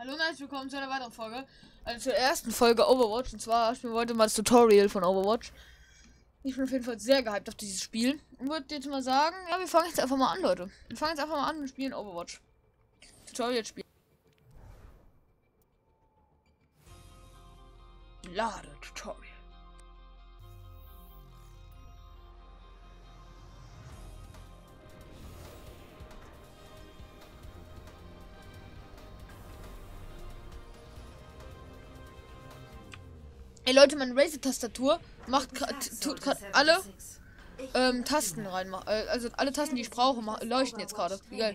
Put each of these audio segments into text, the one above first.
Hallo und herzlich willkommen zu einer weiteren Folge. Also zur ersten Folge Overwatch. Und zwar spielen wir heute mal das Tutorial von Overwatch. Ich bin auf jeden Fall sehr gehypt auf dieses Spiel. Und würde jetzt mal sagen, ja, wir fangen jetzt einfach mal an, Leute. Wir fangen jetzt einfach mal an und spielen Overwatch. Tutorial spielen. Lade Tutorial. Ey Leute, meine Razer-Tastatur tut gerade alle Tasten rein. Also alle Tasten, die ich brauche, leuchten jetzt gerade. Wie geil.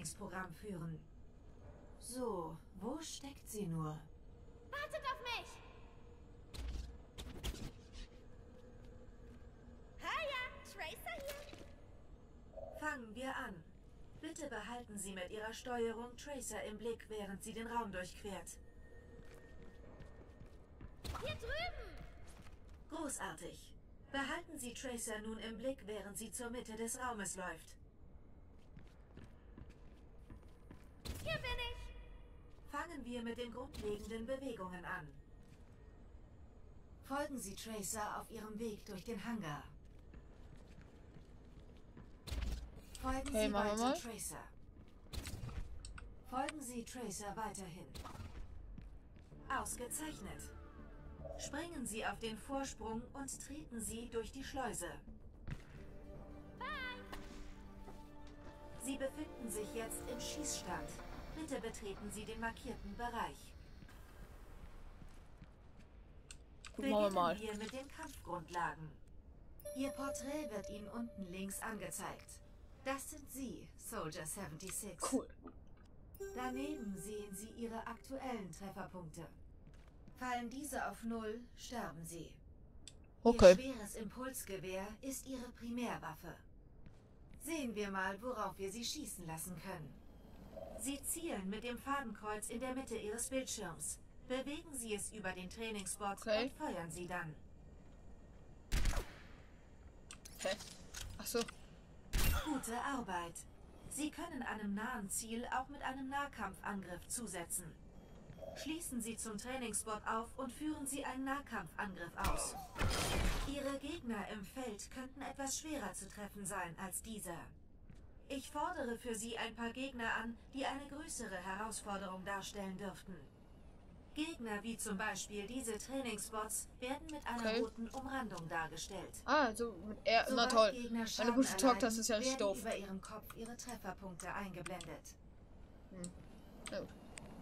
So, wo steckt sie nur? Wartet auf mich! Hiya, Tracer hier. Fangen wir an. Bitte behalten Sie mit Ihrer Steuerung Tracer im Blick, während sie den Raum durchquert. Hier drüben! Großartig. Behalten Sie Tracer nun im Blick, während sie zur Mitte des Raumes läuft. Hier bin ich! Fangen wir mit den grundlegenden Bewegungen an. Folgen Sie Tracer auf ihrem Weg durch den Hangar. Folgen Sie weiter Tracer. Folgen Sie Tracer weiterhin. Ausgezeichnet. Springen Sie auf den Vorsprung und treten Sie durch die Schleuse. Sie befinden sich jetzt im Schießstand. Bitte betreten Sie den markierten Bereich. Beginnen wir mit den Kampfgrundlagen. Ihr Porträt wird Ihnen unten links angezeigt. Das sind Sie, Soldier 76. Cool. Daneben sehen Sie Ihre aktuellen Trefferpunkte. Fallen diese auf 0, sterben Sie. Okay. Ihr schweres Impulsgewehr ist Ihre Primärwaffe. Sehen wir mal, worauf wir Sie schießen lassen können. Sie zielen mit dem Fadenkreuz in der Mitte Ihres Bildschirms. Bewegen Sie es über den Trainingsspot und feuern Sie dann. Okay. Achso. Gute Arbeit. Sie können einem nahen Ziel auch mit einem Nahkampfangriff zusetzen. Schließen Sie zum Trainingsspot auf und führen Sie einen Nahkampfangriff aus. Ihre Gegner im Feld könnten etwas schwerer zu treffen sein als dieser. Ich fordere für Sie ein paar Gegner an, die eine größere Herausforderung darstellen dürften. Gegner wie zum Beispiel diese Trainingsspots werden mit einer roten Umrandung dargestellt. Ah, so mit R. Na toll. Meine gute Talk-Taste ist ja richtig doof. Über Ihrem Kopf Ihre Trefferpunkte eingeblendet. Ja, gut.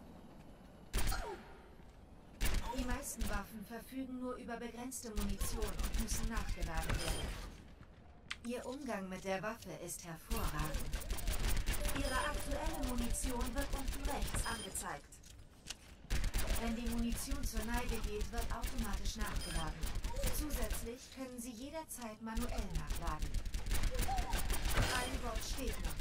Die meisten Waffen verfügen nur über begrenzte Munition und müssen nachgeladen werden. Ihr Umgang mit der Waffe ist hervorragend. Ihre aktuelle Munition wird unten rechts angezeigt. Wenn die Munition zur Neige geht, wird automatisch nachgeladen. Zusätzlich können Sie jederzeit manuell nachladen. Ein Bot steht noch.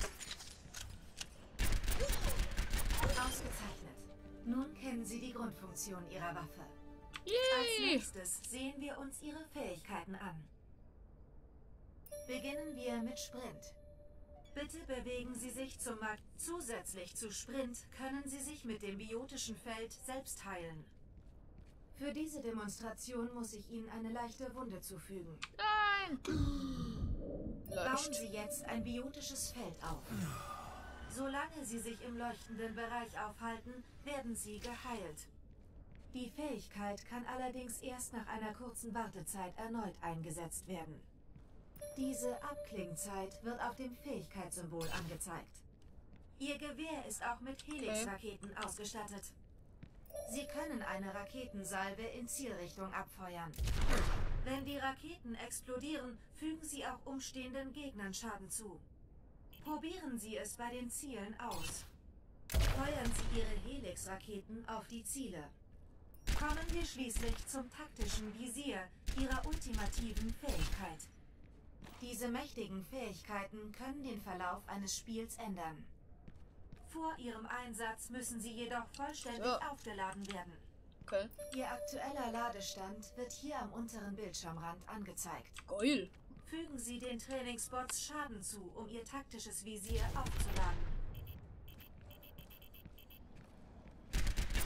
Ausgezeichnet. Nun kennen Sie die Grundfunktion Ihrer Waffe. Als nächstes sehen wir uns Ihre Fähigkeiten an. Beginnen wir mit Sprint. Bitte bewegen Sie sich zum Markt. Zusätzlich zu Sprint können Sie sich mit dem biotischen Feld selbst heilen. Für diese Demonstration muss ich Ihnen eine leichte Wunde zufügen. Nein! Bauen Sie jetzt ein biotisches Feld auf. Solange Sie sich im leuchtenden Bereich aufhalten, werden Sie geheilt. Die Fähigkeit kann allerdings erst nach einer kurzen Wartezeit erneut eingesetzt werden. Diese Abklingzeit wird auf dem Fähigkeitssymbol angezeigt. Ihr Gewehr ist auch mit Helix-Raketen ausgestattet. Sie können eine Raketensalve in Zielrichtung abfeuern. Wenn die Raketen explodieren, fügen sie auch umstehenden Gegnern Schaden zu. Probieren Sie es bei den Zielen aus. Feuern Sie Ihre Helix-Raketen auf die Ziele. Kommen wir schließlich zum taktischen Visier Ihrer ultimativen Fähigkeit. Diese mächtigen Fähigkeiten können den Verlauf eines Spiels ändern. Vor Ihrem Einsatz müssen sie jedoch vollständig aufgeladen werden. Okay. Ihr aktueller Ladestand wird hier am unteren Bildschirmrand angezeigt. Geil. Fügen Sie den Trainingsbots Schaden zu, um Ihr taktisches Visier aufzuladen.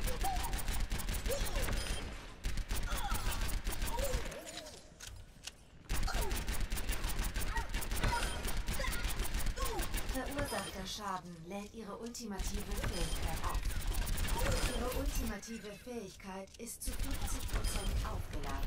Schaden lädt ihre ultimative Fähigkeit auf. Ihre ultimative Fähigkeit ist zu 50% aufgeladen.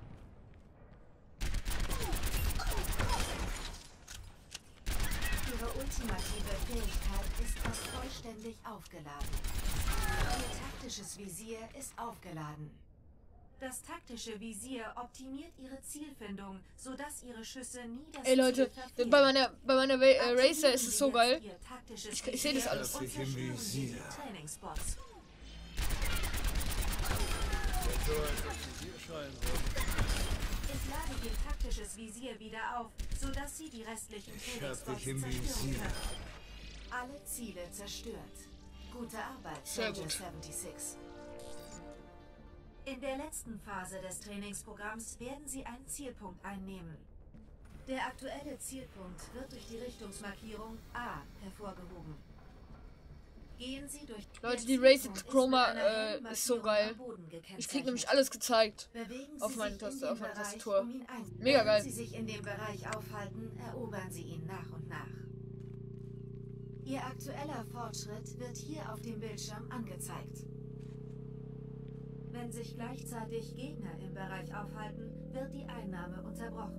Ihre ultimative Fähigkeit ist fast vollständig aufgeladen. Ihr taktisches Visier ist aufgeladen. Das taktische Visier optimiert ihre Zielfindung, sodass ihre Schüsse nie das Ey Leute, Ziel verfehlen. bei meiner Racer ist es so geil. Ich sehe das alles. Trainingsbots. Ich lade ihr taktisches Visier wieder auf, sodass sie die restlichen Trainingsbots zerstören können. Alle Ziele zerstört. Gute Arbeit, Soldier 76. In der letzten Phase des Trainingsprogramms werden Sie einen Zielpunkt einnehmen. Der aktuelle Zielpunkt wird durch die Richtungsmarkierung A hervorgehoben. Gehen Sie durch... Leute, die Rated Chroma ist so geil. Ich krieg nämlich alles gezeigt auf meine Tastatur. Mega geil. Wenn Sie sich in dem Bereich aufhalten, erobern Sie ihn nach und nach. Ihr aktueller Fortschritt wird hier auf dem Bildschirm angezeigt. Wenn sich gleichzeitig Gegner im Bereich aufhalten, wird die Einnahme unterbrochen.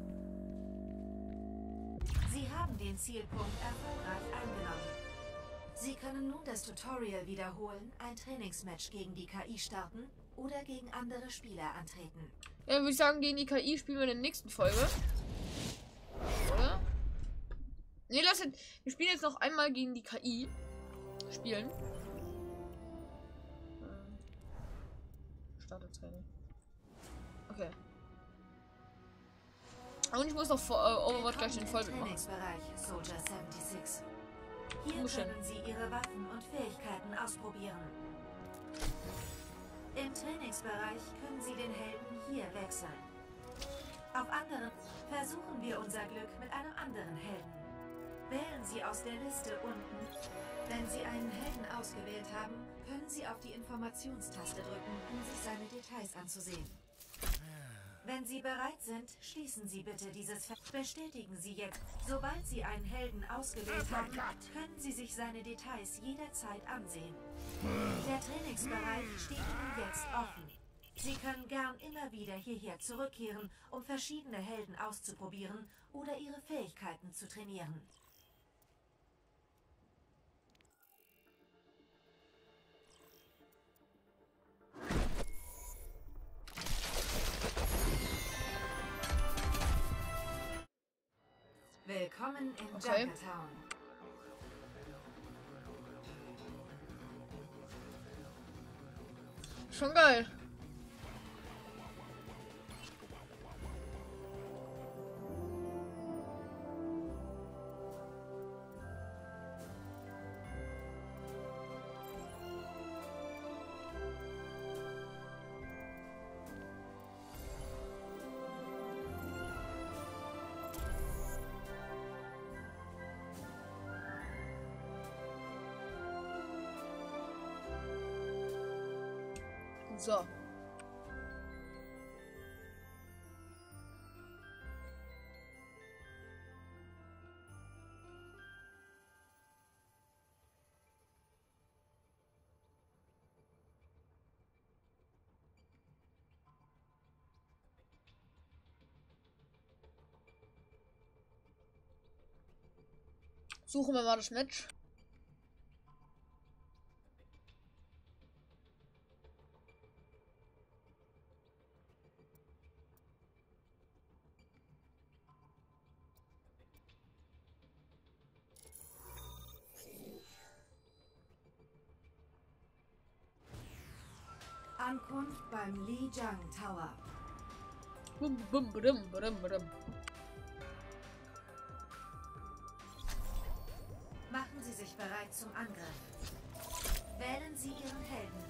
Sie haben den Zielpunkt erfolgreich eingenommen. Sie können nun das Tutorial wiederholen, ein Trainingsmatch gegen die KI starten oder gegen andere Spieler antreten. Ja, würde ich sagen, gegen die KI spielen wir in der nächsten Folge. Oder? Ne, wir spielen jetzt noch einmal gegen die KI. Spielen. Startertraining. Okay. Und ich muss noch Overwatch gleich den Vollbild machen. Trainingsbereich Soldier 76. Hier können Sie Ihre Waffen und Fähigkeiten ausprobieren. Im Trainingsbereich können Sie den Helden hier wechseln. Auf anderen versuchen wir unser Glück mit einem anderen Helden. Wählen Sie aus der Liste unten. Wenn Sie einen Helden ausgewählt haben, können Sie auf die Informationstaste drücken, um sich seine Details anzusehen. Wenn Sie bereit sind, schließen Sie bitte dieses Feld. Bestätigen Sie jetzt. Sobald Sie einen Helden ausgewählt haben, können Sie sich seine Details jederzeit ansehen. Der Trainingsbereich steht Ihnen jetzt offen. Sie können gern immer wieder hierher zurückkehren, um verschiedene Helden auszuprobieren oder ihre Fähigkeiten zu trainieren. Willkommen in Junkertown. Schon geil. So. Suchen wir mal das Match. Ankunft beim Lijiang Tower. Bum, bum, badum, badum, badum. Machen Sie sich bereit zum Angriff. Wählen Sie Ihren Helden.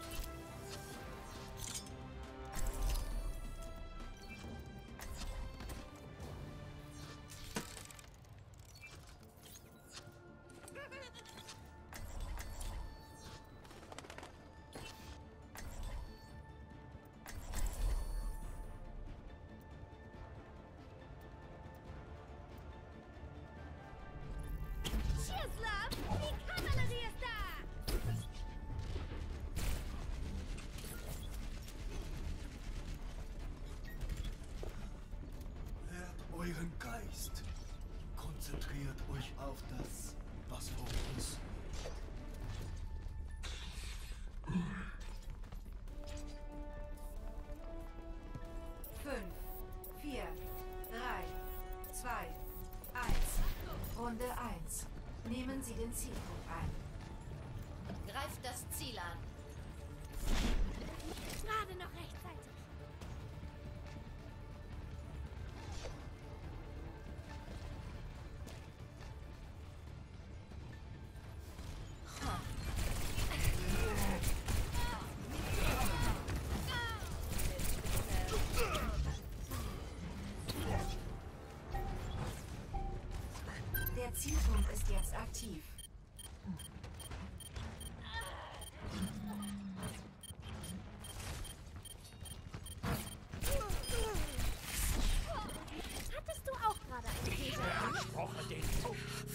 Cheers, love! auf das, was vor uns. 5, 4, 3, 2, 1. Runde 1. Nehmen Sie den Zielpunkt ein. Greift das Ziel an. Gerade noch rechtzeitig. Der Zielpunkt ist jetzt aktiv. Hattest du auch gerade einen Fehler? Brauche den Tod.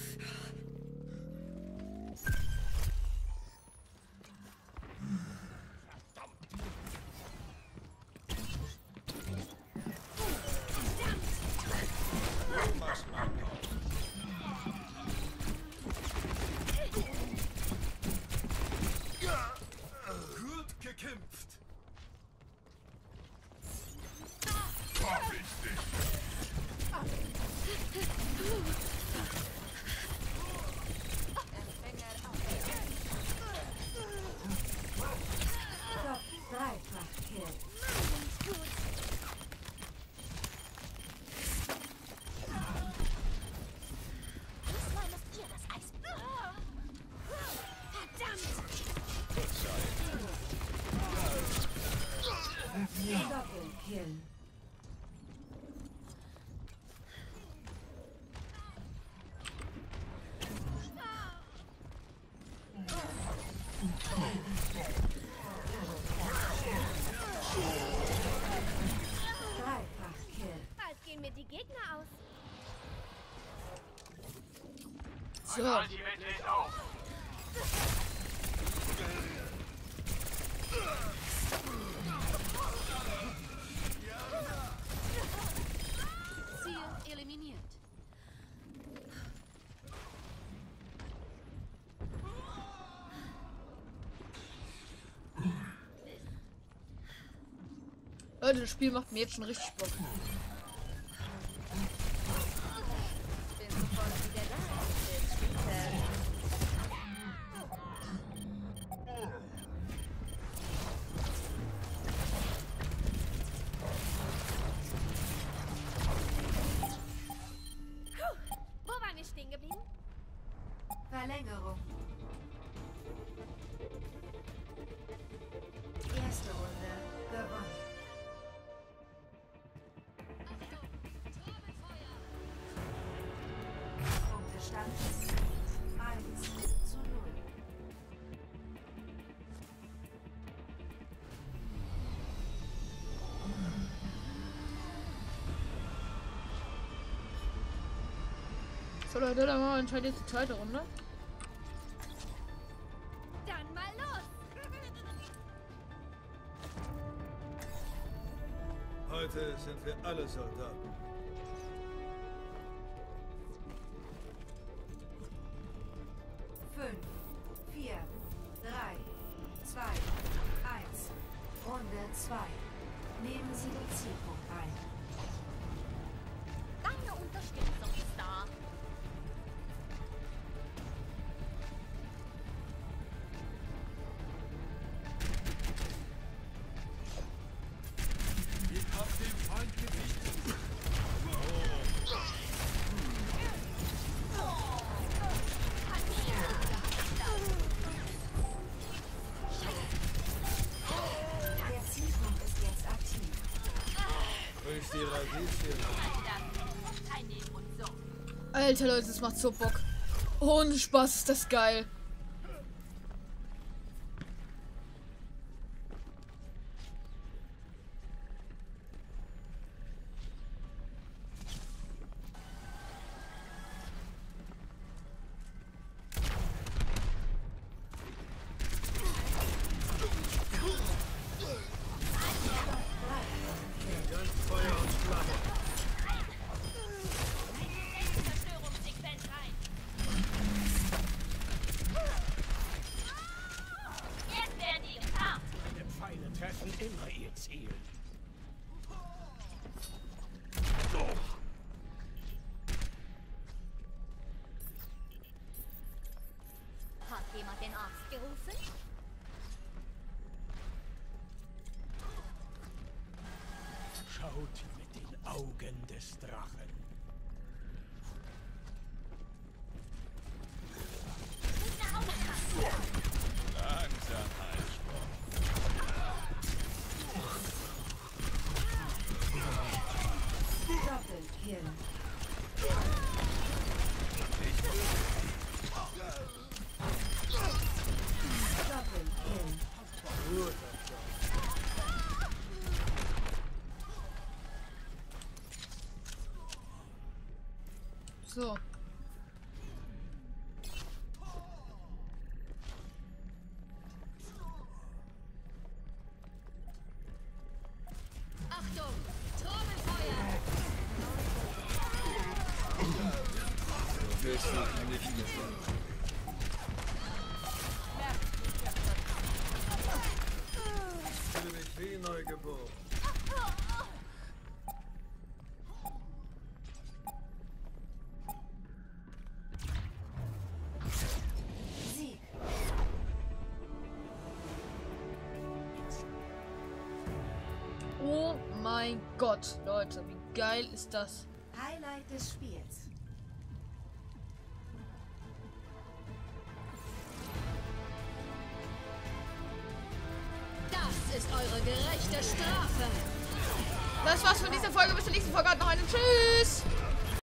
Gut gekämpft. Hab ich dich. Stopp, Dreifach-Kill. Diesmal müsst ihr das Eis. Verdammt! Doppelkill. Dreifach-Kill. Bald gehen mir die Gegner aus. So. Ziel eliminiert. Leute, das Spiel macht mir jetzt schon richtig Bock. Bin sofort wieder da. Bis später. Wo waren wir stehen geblieben? Verlängerung. Erste Runde gewonnen. Punktestand 1:0. So Leute, dann machen wir anscheinend jetzt die zweite Runde. Dann mal los! Heute sind wir alle Soldaten. Fünf, 4, 3, 2, 1. Runde 2. Nehmen Sie den Zielpunkt ein. Deine Unterstützung ist da. Ich hab den Feind besiegt. Der Zielpunkt ist jetzt aktiv. Grüß die Radieschen. Kein Leben und so. Alter Leute, das macht so Bock. Ohne Spaß ist das geil. Ganz Feuer und Flamme. Zerstörungssequenz rein. immer ihr Ziel. Hat jemand den Arzt gerufen? Schaut mit den Augen des Drachen. Langsam, Eisbock. Doppelkill. Doppelkill. So. Achtung! Trommelfeuer! So willst du nicht mehr sein. Ich fühle mich wie neugeboren. Sieg. Oh mein Gott, Leute, wie geil ist das? Highlight des Spiels. Das ist eure gerechte Strafe! Das war's von dieser Folge. Bis zur nächsten Folge. Noch einen Tschüss.